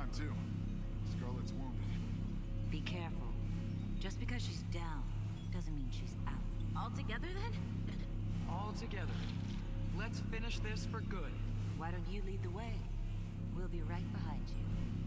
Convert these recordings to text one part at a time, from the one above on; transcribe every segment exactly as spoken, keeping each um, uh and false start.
time too. Scarlet's wounded. Be careful. Just because she's down doesn't mean she's out. All together then? All together. Let's finish this for good. Why don't you lead the way? We'll be right behind you.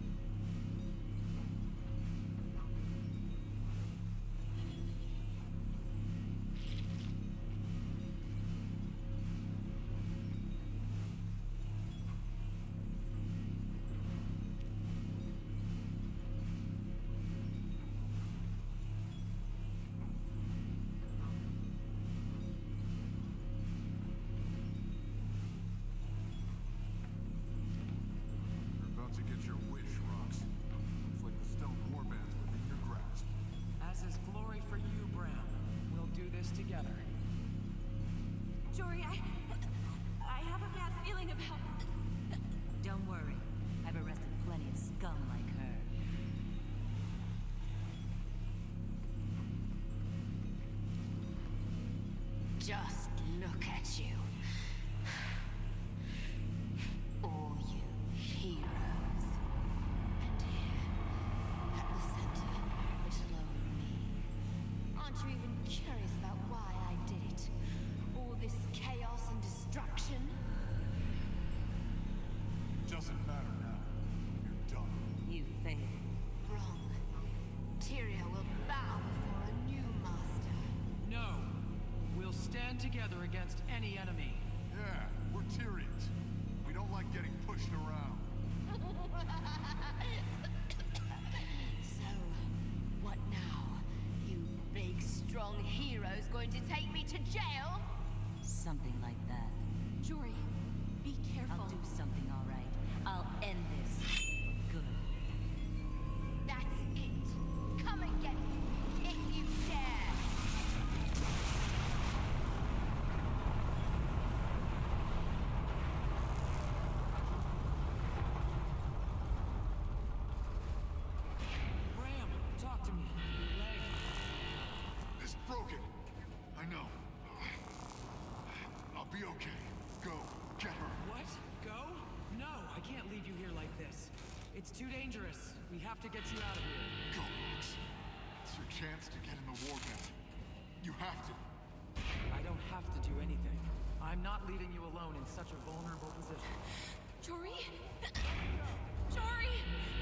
Just look at you. All you heroes. And here, at the center, little old me. Aren't you even curious about why I did it? All this chaos and destruction? Doesn't matter now. You're done. You failed. Wrong. Tyria will bow before a new master. No. We'll stand together against any enemy. Yeah, we're Tyrians. We don't like getting pushed around. So, what now? You big, strong heroes going to take me to jail? Something like that. Jory, be careful. I'll do something all right. I'll end this for good. That's it. Come and get me, if you dare. It's too dangerous. We have to get you out of here. Go, Rox. It's your chance to get in the warband. You have to. I don't have to do anything. I'm not leaving you alone in such a vulnerable position. Jory? Jory!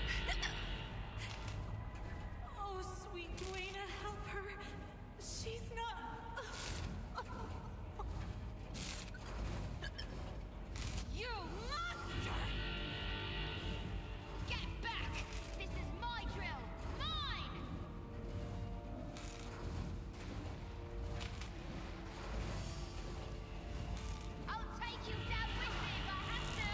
Oh, sweet Duena, help her. She's not... You monster! Get back! This is my drill! Mine! I'll take you down with me if I have to!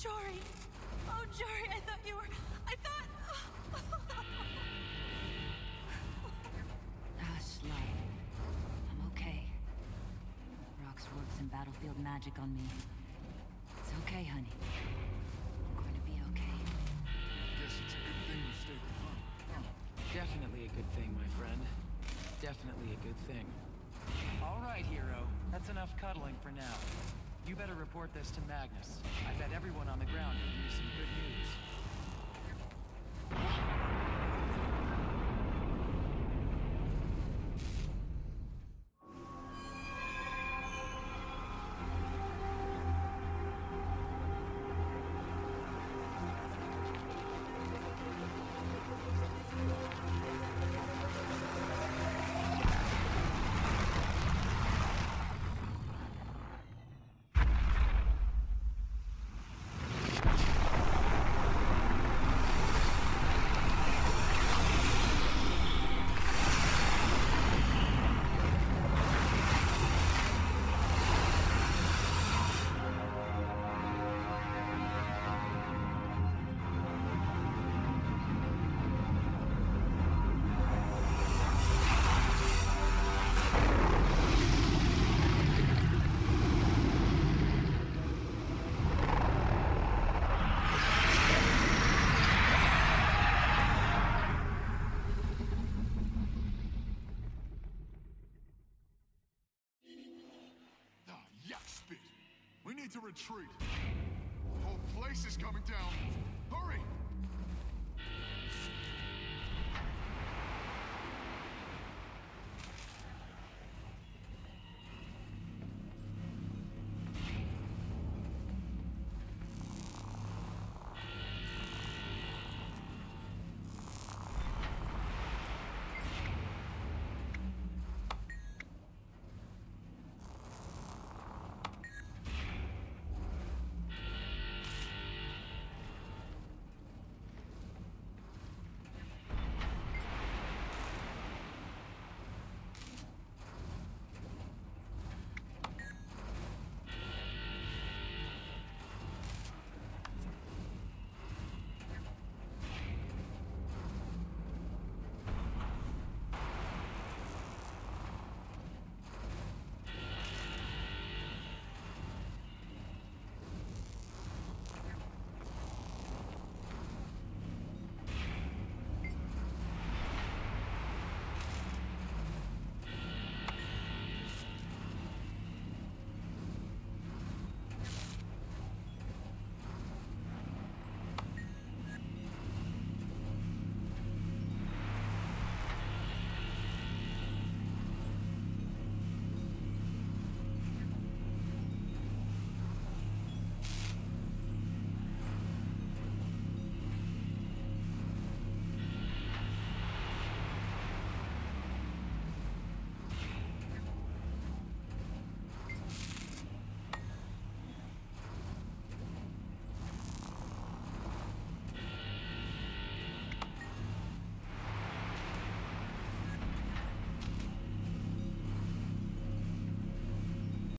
Jory! Oh, Jory, I thought you were... I thought... Hush, love. I'm okay. Rox works some battlefield magic on me. It's okay, honey. I'm going to be okay. Guess it's a good thing you stayed behind. Huh? Definitely a good thing, my friend. Definitely a good thing. All right, hero. That's enough cuddling for now. You better report this to Magnus. I bet everyone on the ground could use some good news. We need to retreat. The whole place is coming down. Hurry!